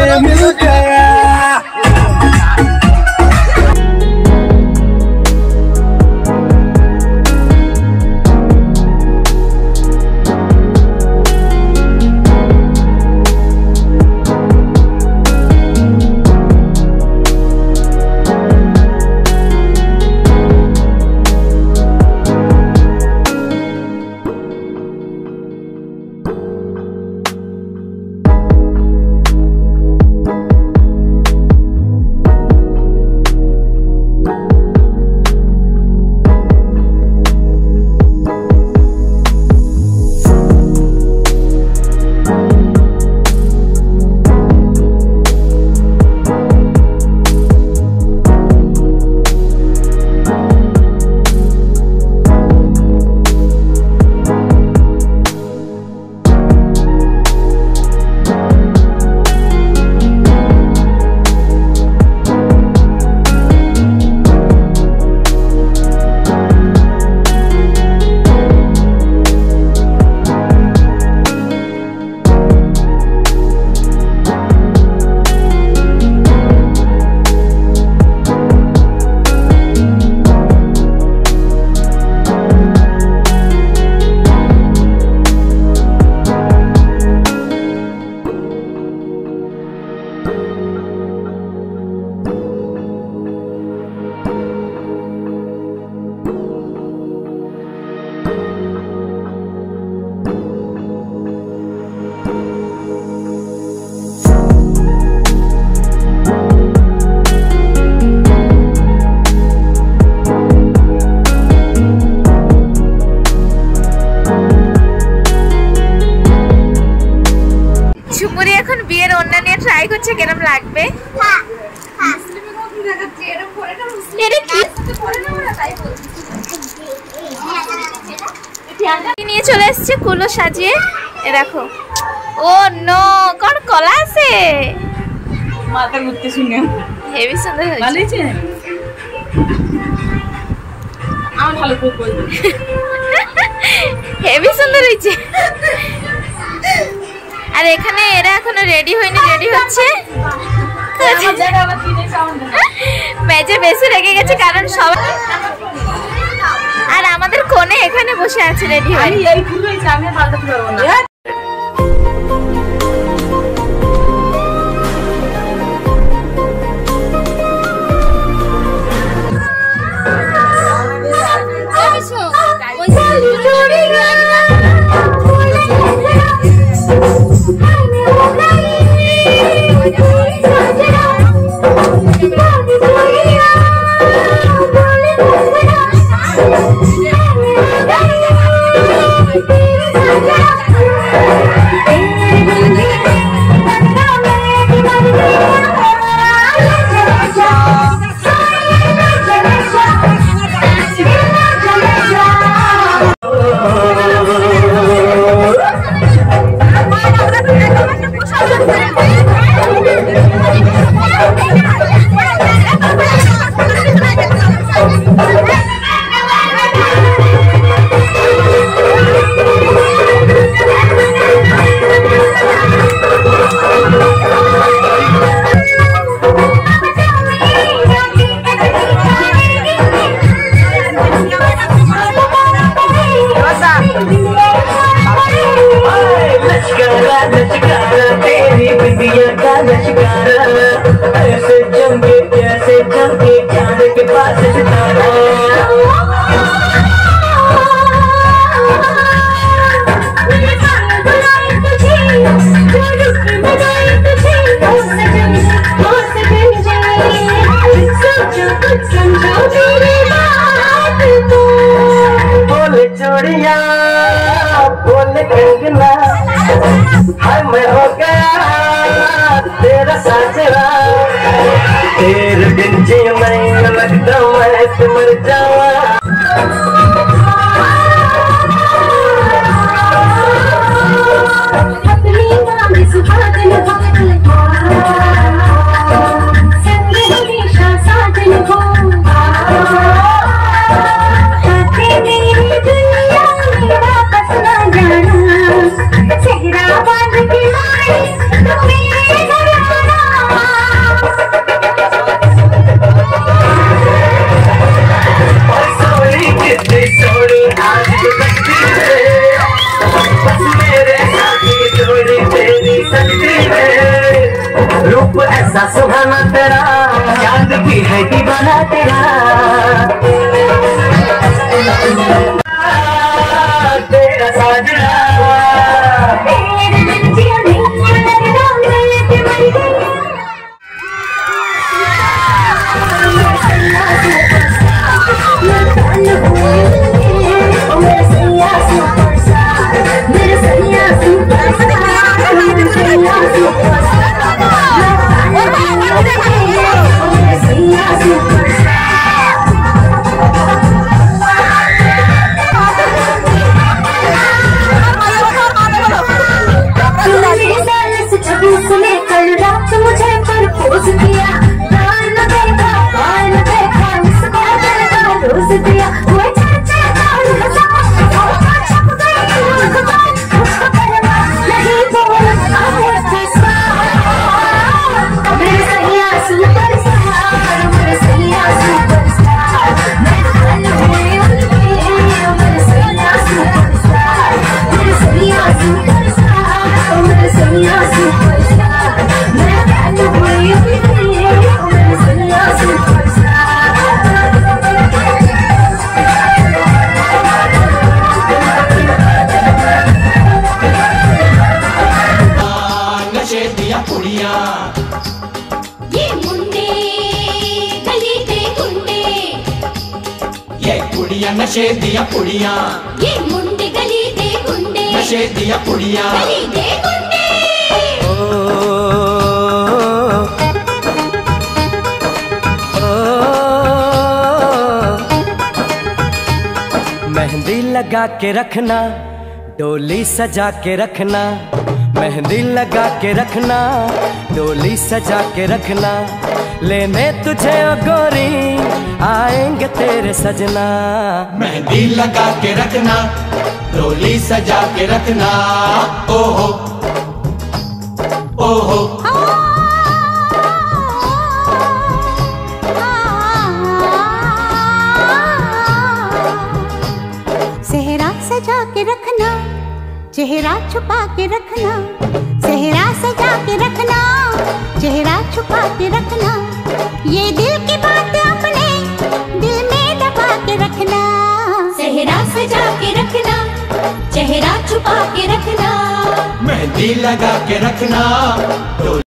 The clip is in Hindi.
मिल गया। কেমন লাগবে নিয়ে চলে এসছে কুলো সাজিয়ে দেখো। ও নো কোন কলা আছে মাথা ঘুরতে শুনে হেভি সুন্দর হয়েছে। ভালো হয়েছে আমার ভালো খুব বলবে হেভি সুন্দর হয়েছে। আর এখানে এরা এখনো রেডি হয়নি, রেডি হচ্ছে। মেজে বেশি রেগে গেছে কারণ সবাই, আর আমাদের কোণে এখানে বসে আছে রেডি হয়ে। এই ফুল হয়েছে আমি পাল্টাতে পারবো না। ऐसे जमके कैसे जमके चांद के पास सितारा बोले चोरिया बोले कंगना हाय मैं हो गया तेरा साजरा तेरे बिन जी मैं लगता मैं तो मर जावा नशे दिया पुड़िया, ये मुंडे गली दे गुंडे, नशे दिया पुड़िया, गली दे गुंडे। मेहंदी लगा के रखना, डोली सजा के रखना, मेहंदी लगा के रखना, डोली सजा के रखना, लेने तुझे ओ गोरी आएंगे तेरे सजना। मेहंदी लगा के रखना, डोली सजा के रखना, ओहो ओहो। सेहरा सजा के रखना, चेहरा छुपा के रखना, सेहरा सजा के रखना, चेहरा छुपा के रखना, ये दिल की बात अपने दिल में दबा के रखना। सेहरा सजा के रखना, चेहरा छुपा के रखना, मेहंदी लगा के रखना।